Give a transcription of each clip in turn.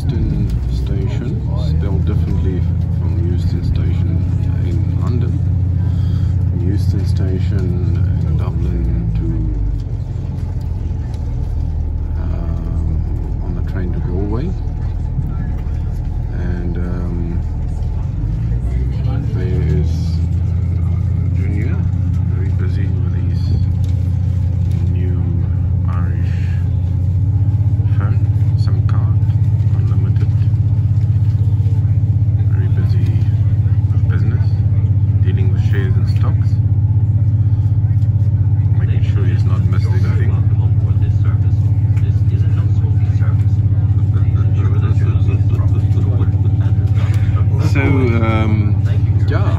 Euston Station, spelled differently from Euston Station in London. From Euston Station in Dublin to on the train to Galway, and there is Junior, very busy with his new Irish phone, SIM card, unlimited. Very busy with business, dealing with shares and stocks, making sure he's not missed anything. So yeah,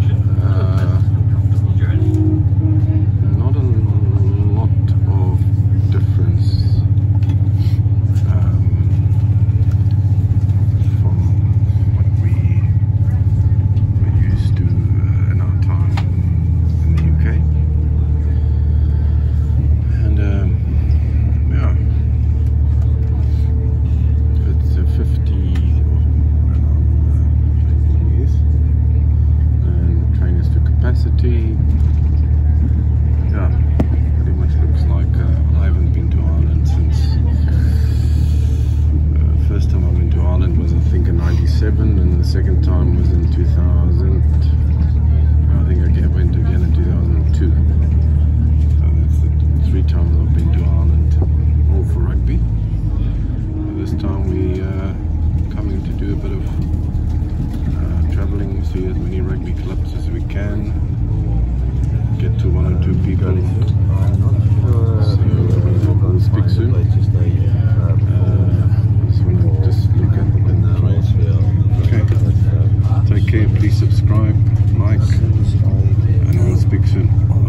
not a lot of difference from what we were used to in our time in the UK, and yeah, it's a 50 capacity. Yeah, pretty much looks like I haven't been to Ireland since first time I went to Ireland was I think in '97, and the second time was in 2000. I think I went again in 2002. So that's the 3 times I've been to Ireland, all for rugby. This time we coming to do a bit of travelling, see as many rugby clubs as we can, get to 1 or 2 people. So we'll speak soon. Just look at the trains. Okay, take care, please subscribe, like, and we'll speak soon.